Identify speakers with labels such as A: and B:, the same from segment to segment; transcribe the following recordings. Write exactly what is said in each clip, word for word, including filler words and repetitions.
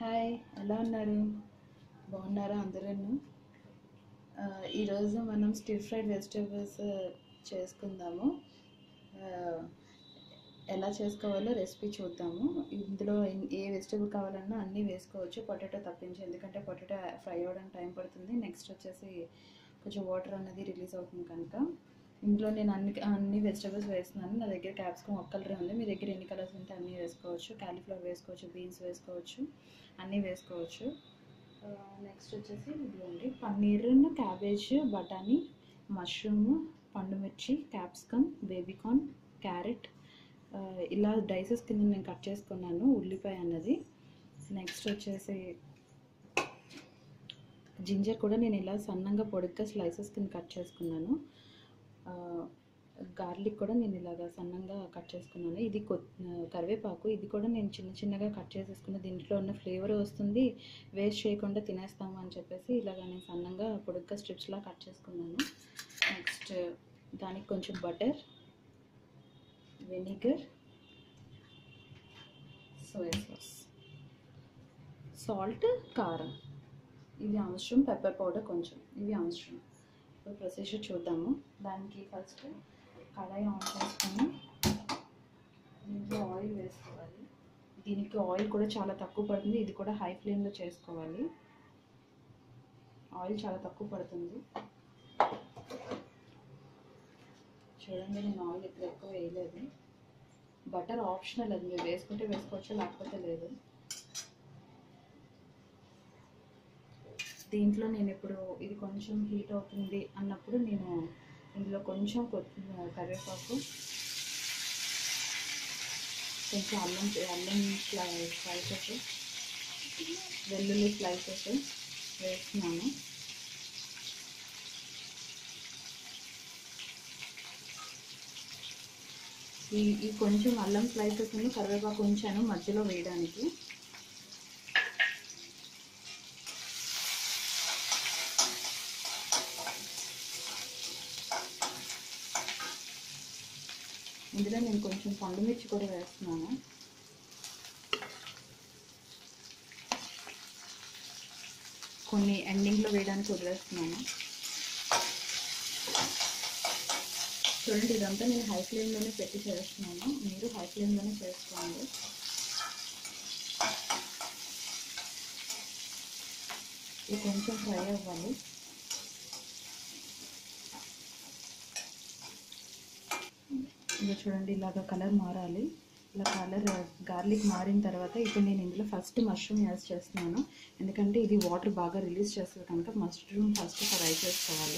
A: Hi, ఎలా ఉన్నారు? బాగున్నారా అందరూ? ఈరోజు మనం స్టిర్ ఫ్రైడ్ వెజిటేబుల్స్ చేసుకుందాము. ఆ, ఎలా చేసుకోవాలో రెసిపీ చూద్దాము. ఇందులో ఇన్- ఏ వెజిటేబుల్ కావాలన్నా అన్నీ వేసుకోవచ్చు, పొటాటో తప్పించి, ఎందుకంటే పొటాటో ఫ్రై అవ్వడానికి టైం పడుతుంది. నెక్స్ట్ వచ్చేసి కొంచెం వాటర్ అనేది రిలీజ్ అవుతుంది కనుక ఇందులో నేను అన్ని అన్ని వెజిటేబుల్స్ వేస్తున్నాను. నా దగ్గర క్యాప్సికమ్ ఒక కలర్ ఉంది, మీ దగ్గర ఎన్ని కలర్స్ ఉంటే అన్నీ వేసుకోవచ్చు. కాలీఫ్లవర్ వేసుకోవచ్చు, బీన్స్ వేసుకోవచ్చు, అన్నీ వేసుకోవచ్చు. నెక్స్ట్ వచ్చేసి ఇదిగోండి పన్నీర్, క్యాబేజ్, బఠానీ, మష్రూమ్, పండుమిర్చి, క్యాప్సికమ్, బేబీకార్న్, క్యారెట్, ఇలా డైసెస్ కింద నేను కట్ చేసుకున్నాను. ఉల్లిపాయ అన్నది. నెక్స్ట్ వచ్చేసి జింజర్ కూడా నేను ఇలా సన్నంగా పొడిగ్గా స్లైసెస్ కింద కట్ చేసుకున్నాను. గార్లిక్ కూడా నేను ఇలాగా సన్నంగా కట్ చేసుకున్నాను. ఇది కొ కరివేపాకు, ఇది కూడా నేను చిన్న చిన్నగా కట్ చేసేసుకున్న. దీంట్లో ఉన్న ఫ్లేవర్ వస్తుంది, వేస్ట్ చేయకుండా తినేస్తాము అని చెప్పేసి ఇలాగ నేను సన్నంగా పొడుగ్గా స్ట్రిప్స్లా కట్ చేసుకున్నాను. నెక్స్ట్ దానికి కొంచెం butter, vinegar, soya sauce, salt, కారం, ఇవి అవసరం. పెప్పర్ పౌడర్ కొంచెం, ఇవి అవసరం. ఇప్పుడు ప్రొసీజర్ చూద్దాము. దానికి ఫస్ట్ కడాయి ఆన్ చేసుకొని దీంట్లో ఆయిల్ వేసుకోవాలి. దీనికి ఆయిల్ కూడా చాలా తక్కువ పడుతుంది, ఇది కూడా హై ఫ్లేమ్లో చేసుకోవాలి. ఆయిల్ చాలా తక్కువ పడుతుంది. చూడండి, నేను ఆయిల్ ఇప్పుడు ఎక్కువ వేయలేదు. బటర్ ఆప్షనల్, అది మీరు వేసుకుంటే వేసుకోవచ్చు, లేకపోతే లేదు. దీంట్లో నేను ఇప్పుడు ఇది కొంచెం హీట్ అవుతుంది అన్నప్పుడు నేను ఇందులో కొంచెం కరివేపాకు, కొంచెం అల్లం అల్లం స్లైసెస్, వెల్లుల్లి స్లైసెస్ వేస్తున్నాను. ఈ ఈ కొంచెం అల్లం స్లైసెస్ని కరివేపాకు ఉంచాను మధ్యలో వేయడానికి. ఇందులో నేను కొంచెం పండుమిర్చి కూడా వేస్తున్నాను. కొన్ని ఎండింగ్లో వేయడానికి వదిలేస్తున్నాను. చూడండి, ఇదంతా నేను హై ఫ్లేమ్లోనే పెట్టి చేస్తున్నాను, మీరు హై ఫ్లేమ్లోనే చేసుకోండి. ఇది కొంచెం ఫ్రై అవ్వాలి. ఇలా చూడండి, ఇలాగ కలర్ మారాలి. ఇలా కలర్ గార్లిక్ మారిన తర్వాత ఇప్పుడు నేను ఇందులో ఫస్ట్ మష్రూమ్ యాడ్ చేస్తున్నాను, ఎందుకంటే ఇది వాటర్ బాగా రిలీజ్ చేస్తుంది కనుక మష్రూమ్ ఫస్ట్ ఫ్రై చేసుకోవాలి.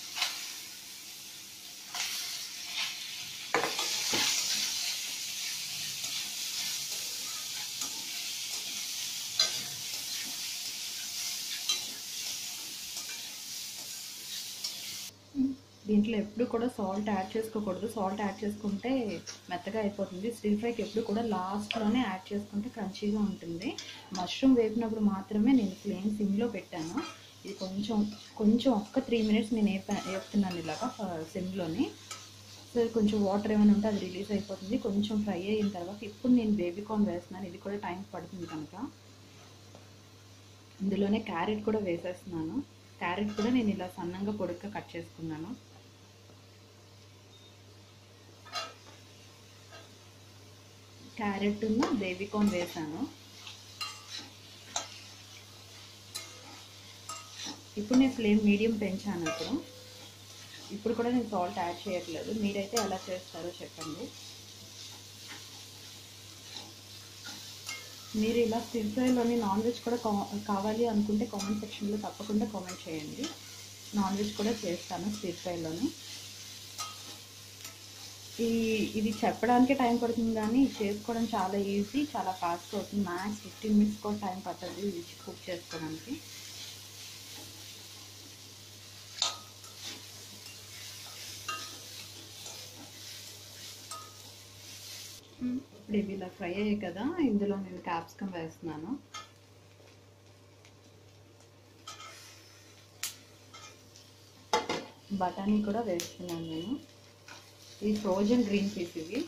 A: దీంట్లో ఎప్పుడు కూడా సాల్ట్ యాడ్ చేసుకోకూడదు. సాల్ట్ యాడ్ చేసుకుంటే మెత్తగా అయిపోతుంది. స్టిర్ ఫ్రైకి ఎప్పుడు కూడా లాస్ట్లోనే యాడ్ చేసుకుంటే క్రంచీగా ఉంటుంది. మష్రూమ్ వేపినప్పుడు మాత్రమే నేను ఫ్లేమ్ సిమ్లో పెట్టాను. ఇది కొంచెం కొంచెం ఒక్క త్రీ మినిట్స్ నేను వేప వేపుతున్నాను ఇలాగా సిమ్లోని. సో కొంచెం వాటర్ ఏమైనా ఉంటే అది రిలీజ్ అయిపోతుంది. కొంచెం ఫ్రై అయిన తర్వాత ఇప్పుడు నేను బేబీకార్న్ వేస్తున్నాను. ఇది కూడా టైం పడుతుంది కనుక ఇందులోనే క్యారెట్ కూడా వేసేస్తున్నాను. క్యారెట్ కూడా నేను ఇలా సన్నంగా పొడుగ్గా కట్ చేసుకున్నాను. క్యారెట్ బేబీకార్న్ వేసాను. ఇప్పుడు నేను ఫ్లేమ్ మీడియం పెంచాను. ఇప్పుడు ఇప్పుడు కూడా నేను సాల్ట్ యాడ్ చేయట్లేదు. మీరైతే ఎలా చేస్తారో చెప్పండి. మీరు ఇలా స్టిర్ ఫ్రైలోని నాన్ వెజ్ కూడా కావాలి అనుకుంటే కామెంట్ సెక్షన్లో తప్పకుండా కామెంట్ చేయండి. నాన్ వెజ్ కూడా చేస్తాను స్టిర్ ఫ్రైలోని. ఈ ఇది చెప్పడానికి టైం పడుతుంది కానీ చేసుకోవడం చాలా ఈజీ, చాలా ఫాస్ట్ అవుతుంది. మ్యాక్స్ ఫిఫ్టీన్ మినిట్స్ కూడా టైం పడుతుంది ఇది కుక్ చేసుకోవడానికి. ఇప్పుడు ఇవి ఇలా ఫ్రై అయ్యాయి కదా, ఇందులో నేను క్యాప్సికమ్ వేస్తున్నాను. బఠానీ కూడా వేస్తున్నాను నేను. ఇది ఫ్రోజన్ గ్రీన్ పీస్. ఇవి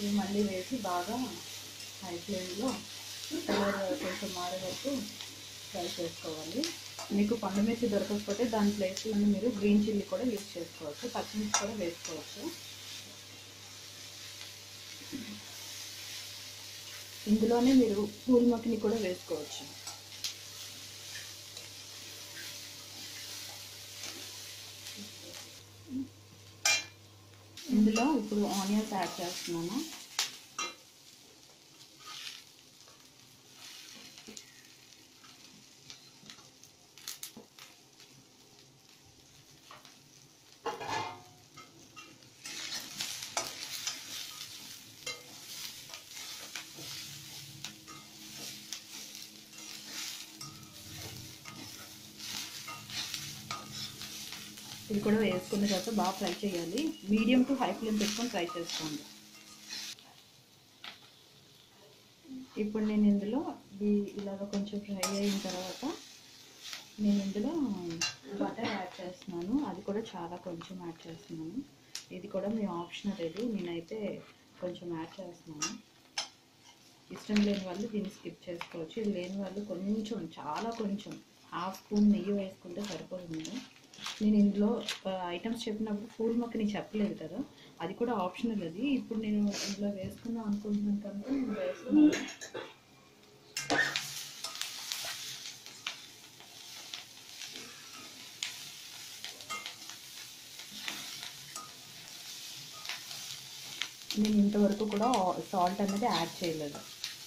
A: ఇవి మళ్ళీ వేసి బాగా హై ఫ్లేమ్లో కలర్ కొంచెం మారే వరకు ఫ్రై చేసుకోవాలి. మీకు పండు మిర్చి దొరకకపోతే దాని ప్లేస్లో మీరు గ్రీన్ చిల్లీ కూడా యూజ్ చేసుకోవచ్చు, పచ్చిమిర్చి కూడా వేసుకోవచ్చు. ఇందులోనే మీరు పూల్ మక్కని కూడా వేసుకోవచ్చు. ఇందులో ఇప్పుడు ఆనియన్స్ యాడ్ చేస్తున్నాను. ఇది కూడా వేసుకున్న తర్వాత బాగా ఫ్రై చేయాలి. మీడియం టు హై ఫ్లేమ్ పెట్టుకొని ఫ్రై చేసుకోండి. ఇప్పుడు నేను ఇందులో ఇలాగ కొంచెం ఫ్రై అయిన తర్వాత నేను ఇందులో బటర్ యాడ్ చేస్తున్నాను. అది కూడా చాలా కొంచెం యాడ్ చేస్తున్నాను. ఇది కూడా మీ ఆప్షనల్, ఇది నేనైతే కొంచెం యాడ్ చేస్తున్నాను. ఇష్టం లేని వాళ్ళు దీన్ని స్కిప్ చేసుకోవచ్చు. ఇది లేని వాళ్ళు కొంచెం, చాలా కొంచెం హాఫ్ స్పూన్ నెయ్యి వేసుకుంటే సరిపోతుంది. నేను ఇందులో ఐటమ్స్ చెప్పినప్పుడు పూల్ మక్కని చెప్పలేదు కదా, అది కూడా ఆప్షనల్. అది ఇప్పుడు నేను ఇందులో వేసుకుందాం అనుకుంటున్నాను కనుక నేను వేసుకున్నాను. నేను ఇంతవరకు కూడా సాల్ట్ అనేది యాడ్ చేయలేదు.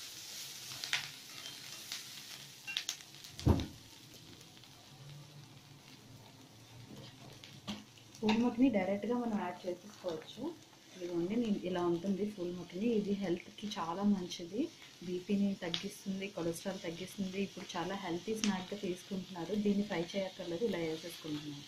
A: పూల్ మక్కని డైరెక్ట్గా మనం యాడ్ చేసుకోవచ్చు. ఇదిగోండి, నేను ఇలా ఉంటుంది పూల్ మక్కని. ఇది హెల్త్కి చాలా మంచిది, బీపీని తగ్గిస్తుంది, కొలెస్ట్రాల్ తగ్గిస్తుంది. ఇప్పుడు చాలా హెల్తీ స్నాక్గా తీసుకుంటున్నారు. దీన్ని ఫ్రై చేయక్కర్లేదు, ఇలా వేసేసుకుంటున్నాను.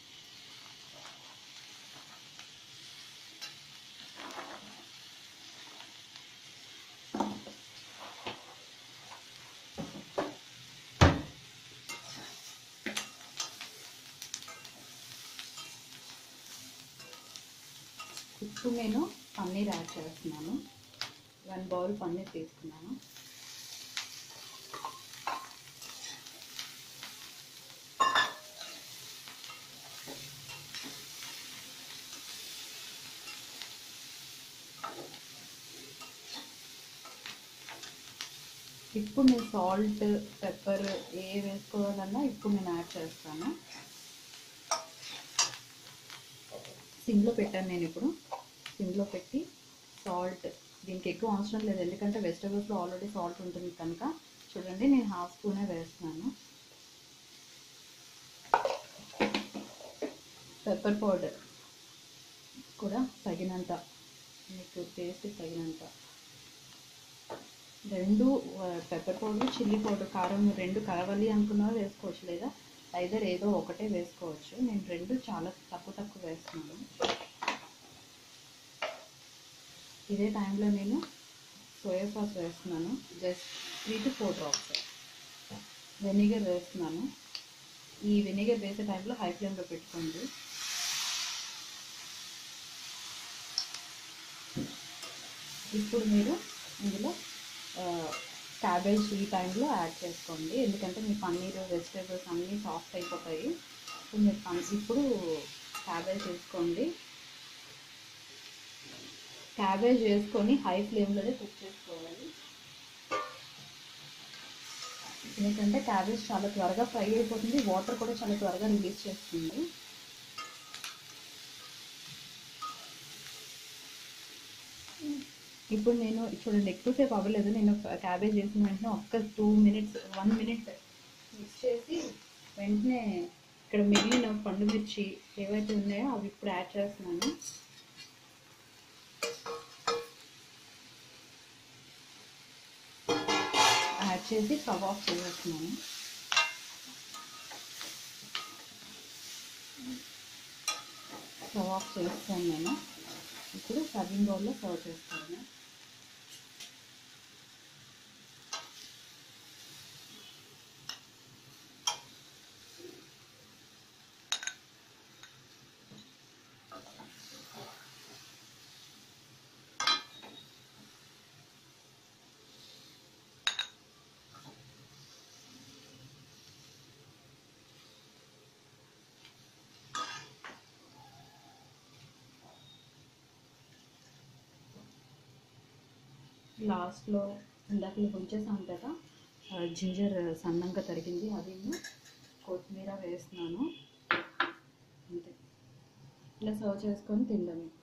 A: ఇప్పుడు నేను పన్నీర్ యాడ్ చేస్తున్నాను. వన్ బౌల్ పన్నీర్ తీసుకున్నాను. ఇప్పుడు నేను సాల్ట్, పెప్పర్ ఏ వేసుకోవాలన్నా ఇప్పుడు నేను యాడ్ చేస్తాను. సిమ్లో పెట్టాను నేను. ఇప్పుడు సిమ్లో పెట్టి సాల్ట్, దీనికి ఎక్కువ అవసరం లేదు ఎందుకంటే వెజిటబుల్స్లో ఆల్రెడీ సాల్ట్ ఉంటుంది కనుక. చూడండి, నేను హాఫ్ స్పూనే వేస్తున్నాను. పెప్పర్ పౌడర్ కూడా తగినంత, మీకు టేస్ట్ తగినంత. రెండు పెప్పర్ పౌడర్, చిల్లీ పౌడర్, కారం రెండు కలవాలి అనుకున్నా వేసుకోవచ్చు, లేదా ఐదర్ ఏదో ఒకటే వేసుకోవచ్చు. నేను రెండు చాలా తక్కువ తక్కువ వేస్తున్నాను. ఇదే టైంలో నేను సోయా సాస్ వేస్తున్నాను. Just three to four drops. Vinegar వేస్తున్నాను. ఈ వెనిగర్ వేసే టైంలో హై ఫ్లేమ్లో పెట్టుకోండి. ఇప్పుడు మీరు ఇందులో క్యాబేజ్ ఈ టైంలో యాడ్ చేసుకోండి, ఎందుకంటే మీ పన్నీర్, వెజిటేబుల్స్ అన్నీ సాఫ్ట్ అయిపోతాయి. ఇప్పుడు మీరు ఇప్పుడు క్యాబేజ్ వేసుకోండి. క్యాబేజ్ వేసుకొని హై ఫ్లేమ్లోనే కుక్ చేసుకోవాలి, ఎందుకంటే క్యాబేజ్ చాలా త్వరగా ఫ్రై అయిపోతుంది, వాటర్ కూడా చాలా త్వరగా రిలీజ్ చేస్తుంది. ఇప్పుడు నేను చూడండి, ఎక్కువసేపు అవ్వలేదు. నేను క్యాబేజ్ వేసిన వెంటనే ఒక్క two minutes one minute mix చేసి వెంటనే ఇక్కడ మిగిలిన పండు మిర్చి ఏవైతే ఉన్నాయో అవి ఇప్పుడు యాడ్ చేస్తున్నాను. యాడ్ చేసి స్టవ్ ఆఫ్ చేసేస్తున్నాను. స్టవ్ ఆఫ్ చేస్తాను నేను. ఇప్పుడు సర్వింగ్ బౌల్లో సర్వ్ చేస్తాను. లాస్ట్లో ఇందాక ఉంచేసాను కదా, జింజర్ సన్నంగా తరిగింది అది కొత్తిమీర వేస్తున్నాను. అంతే, ఇలా సర్వ్ చేసుకొని తిందాము.